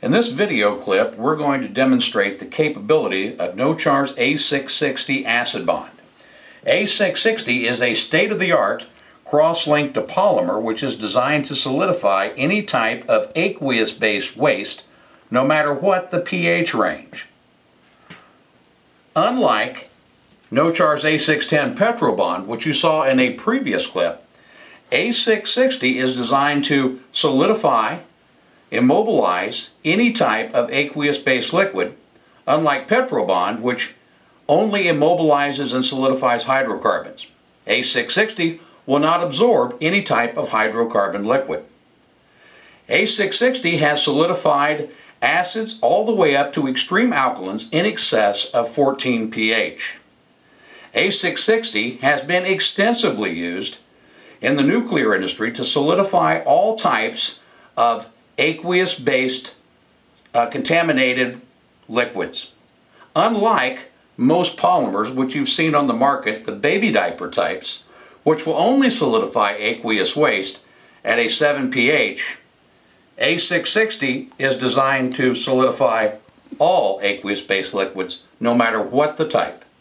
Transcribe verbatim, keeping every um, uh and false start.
In this video clip, we're going to demonstrate the capability of NoChar's A six sixty Acid Bond. A six sixty is a state-of-the-art cross-linked polymer which is designed to solidify any type of aqueous-based waste, no matter what the pH range. Unlike NoChar's A six ten Petrobond, which you saw in a previous clip, A six sixty is designed to solidify, immobilize any type of aqueous-based liquid, unlike Petrobond, which only immobilizes and solidifies hydrocarbons. A six sixty will not absorb any type of hydrocarbon liquid. A six sixty has solidified acids all the way up to extreme alkalines in excess of fourteen pH. A six sixty has been extensively used in the nuclear industry to solidify all types of aqueous-based uh, contaminated liquids. Unlike most polymers which you've seen on the market, the baby diaper types, which will only solidify aqueous waste at a seven pH, A six sixty is designed to solidify all aqueous-based liquids, no matter what the type.